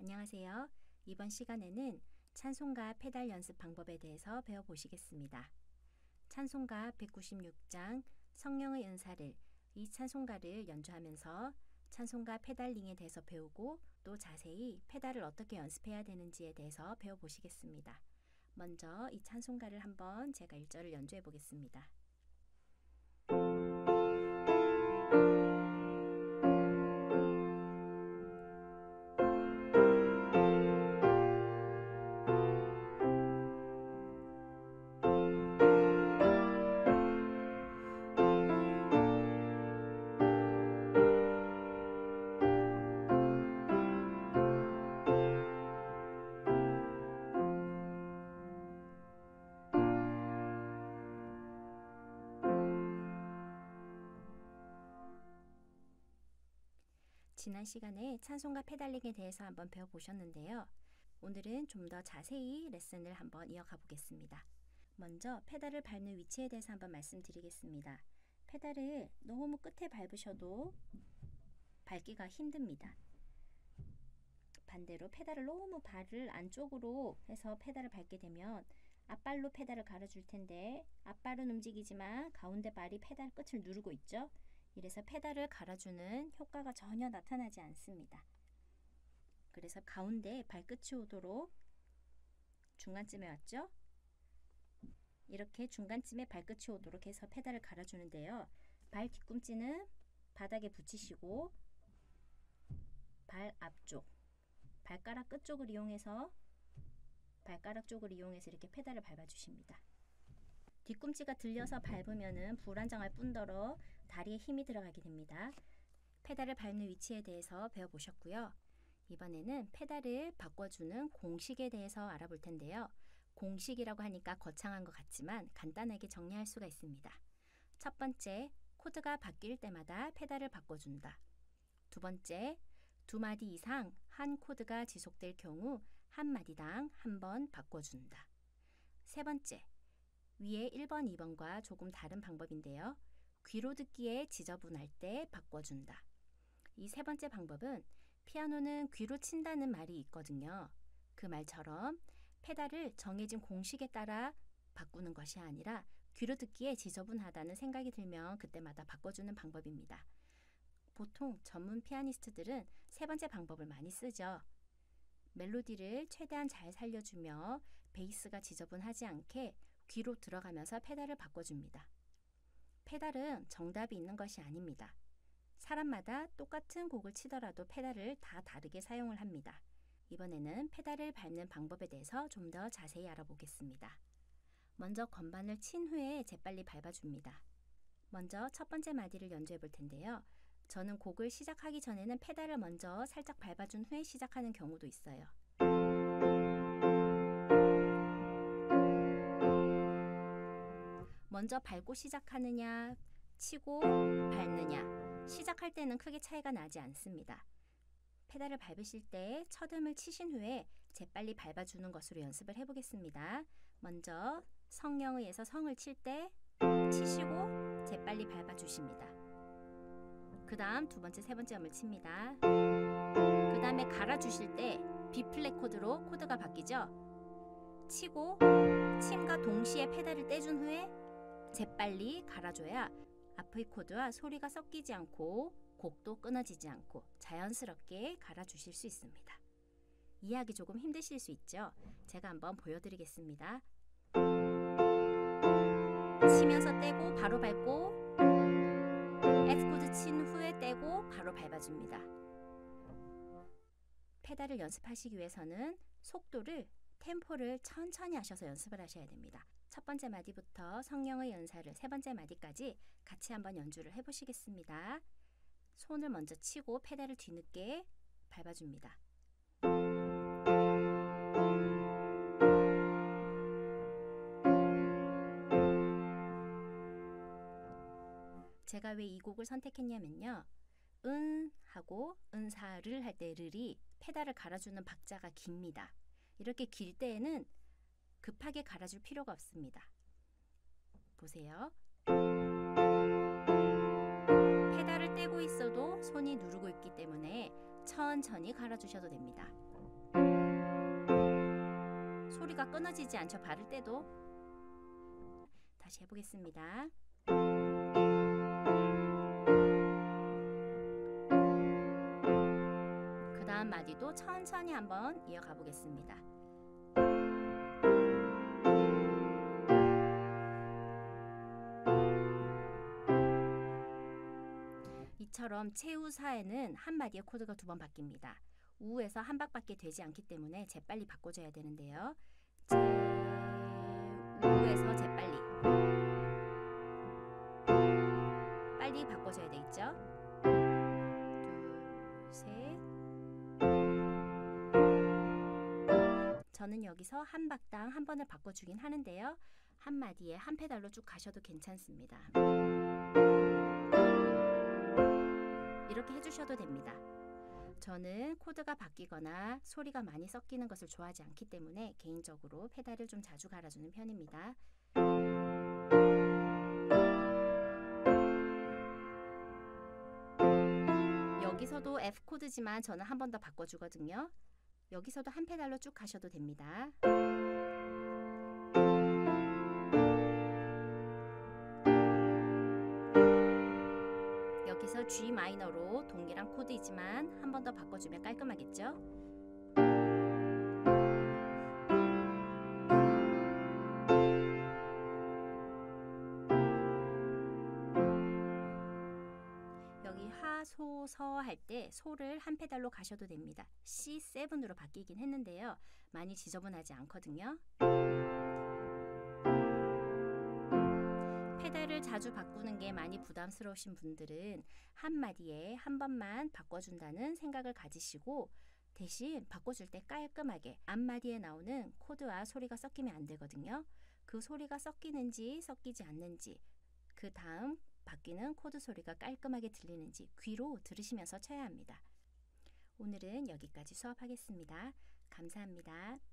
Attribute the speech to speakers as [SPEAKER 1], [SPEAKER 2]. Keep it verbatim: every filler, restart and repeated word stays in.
[SPEAKER 1] 안녕하세요. 이번 시간에는 찬송가 페달 연습 방법에 대해서 배워보시겠습니다. 찬송가 백구십육 장 성령의 은사를 이 찬송가를 연주하면서 찬송가 페달링에 대해서 배우고 또 자세히 페달을 어떻게 연습해야 되는지에 대해서 배워보시겠습니다. 먼저 이 찬송가를 한번 제가 일 절을 연주해 보겠습니다. 지난 시간에 찬송가 페달링에 대해서 한번 배워보셨는데요. 오늘은 좀 더 자세히 레슨을 한번 이어가 보겠습니다. 먼저 페달을 밟는 위치에 대해서 한번 말씀드리겠습니다. 페달을 너무 끝에 밟으셔도 밟기가 힘듭니다. 반대로 페달을 너무 발을 안쪽으로 해서 페달을 밟게 되면 앞발로 페달을 갈아줄 텐데 앞발은 움직이지만 가운데 발이 페달 끝을 누르고 있죠. 이래서 페달을 갈아주는 효과가 전혀 나타나지 않습니다. 그래서 가운데 발끝이 오도록 중간쯤에 왔죠? 이렇게 중간쯤에 발끝이 오도록 해서 페달을 갈아주는데요. 발 뒤꿈치는 바닥에 붙이시고 발 앞쪽, 발가락 끝쪽을 이용해서 발가락 쪽을 이용해서 이렇게 페달을 밟아주십니다. 뒤꿈치가 들려서 밟으면은 불안정할 뿐더러 다리에 힘이 들어가게 됩니다. 페달을 밟는 위치에 대해서 배워보셨고요. 이번에는 페달을 바꿔주는 공식에 대해서 알아볼 텐데요. 공식이라고 하니까 거창한 것 같지만 간단하게 정리할 수가 있습니다. 첫 번째, 코드가 바뀔 때마다 페달을 바꿔준다. 두 번째, 두 마디 이상 한 코드가 지속될 경우 한 마디당 한 번 바꿔준다. 세 번째, 위에 일 번, 이 번과 조금 다른 방법인데요. 귀로 듣기에 지저분할 때 바꿔준다. 이 세 번째 방법은 피아노는 귀로 친다는 말이 있거든요. 그 말처럼 페달을 정해진 공식에 따라 바꾸는 것이 아니라 귀로 듣기에 지저분하다는 생각이 들면 그때마다 바꿔주는 방법입니다. 보통 전문 피아니스트들은 세 번째 방법을 많이 쓰죠. 멜로디를 최대한 잘 살려주며 베이스가 지저분하지 않게 귀로 들어가면서 페달을 바꿔줍니다. 페달은 정답이 있는 것이 아닙니다. 사람마다 똑같은 곡을 치더라도 페달을 다 다르게 사용을 합니다. 이번에는 페달을 밟는 방법에 대해서 좀 더 자세히 알아보겠습니다. 먼저 건반을 친 후에 재빨리 밟아줍니다. 먼저 첫 번째 마디를 연주해 볼 텐데요. 저는 곡을 시작하기 전에는 페달을 먼저 살짝 밟아준 후에 시작하는 경우도 있어요. 먼저 밟고 시작하느냐, 치고 밟느냐, 시작할 때는 크게 차이가 나지 않습니다. 페달을 밟으실 때 첫 음을 치신 후에 재빨리 밟아주는 것으로 연습을 해보겠습니다. 먼저 성령의에서 성을 칠 때 치시고 재빨리 밟아주십니다. 그 다음 두 번째, 세 번째 음을 칩니다. 그 다음에 갈아주실 때 B 플랫 코드로 코드가 바뀌죠. 치고 침과 동시에 페달을 떼준 후에 재빨리 갈아줘야 앞의 코드와 소리가 섞이지 않고 곡도 끊어지지 않고 자연스럽게 갈아주실 수 있습니다. 이해하기 조금 힘드실 수 있죠? 제가 한번 보여드리겠습니다. 치면서 떼고 바로 밟고 F 코드 친 후에 떼고 바로 밟아줍니다. 페달을 연습하시기 위해서는 속도를, 템포를 천천히 하셔서 연습을 하셔야 됩니다. 첫 번째 마디부터 성령의 은사를 세 번째 마디까지 같이 한번 연주를 해보시겠습니다. 손을 먼저 치고 페달을 뒤늦게 밟아줍니다. 제가 왜 이 곡을 선택했냐면요. 은 하고 은사를 할 때 르이 페달을 갈아주는 박자가 깁니다. 이렇게 길 때에는 급하게 갈아줄 필요가 없습니다. 보세요. 페달을 떼고 있어도 손이 누르고 있기 때문에 천천히 갈아주셔도 됩니다. 소리가 끊어지지 않죠. 바를 때도. 다시 해보겠습니다. 그 다음 마디도 천천히 한번 이어가 보겠습니다. 이처럼 최우사에는 한 마디의 코드가 두 번 바뀝니다. 우에서 한 박밖에 되지 않기 때문에 재빨리 바꿔줘야 되는데요. 제, 우에서 재빨리. 빨리 바꿔줘야 되겠죠? 둘, 셋. 저는 여기서 한 박당 한 번을 바꿔주긴 하는데요. 한 마디에 한 페달로 쭉 가셔도 괜찮습니다. 이렇게 해주셔도 됩니다. 저는 코드가 바뀌거나 소리가 많이 섞이는 것을 좋아하지 않기 때문에 개인적으로 페달을 좀 자주 갈아주는 편입니다. 여기서도 F 코드지만 저는 한 번 더 바꿔주거든요. 여기서도 한 페달로 쭉 가셔도 됩니다. 여기서 G 마이너로 동일한 코드이지만 한 번 더 바꿔주면 깔끔하겠죠? 여기 하, 소, 서 할 때 소를 한 페달로 가셔도 됩니다. 씨 세븐으로 바뀌긴 했는데요. 많이 지저분하지 않거든요. 페달을 자주 바꾸는 게 많이 부담스러우신 분들은 한 마디에 한 번만 바꿔준다는 생각을 가지시고 대신 바꿔줄 때 깔끔하게 앞마디에 나오는 코드와 소리가 섞이면 안 되거든요. 그 소리가 섞이는지 섞이지 않는지 그 다음 바뀌는 코드 소리가 깔끔하게 들리는지 귀로 들으시면서 쳐야 합니다. 오늘은 여기까지 수업하겠습니다. 감사합니다.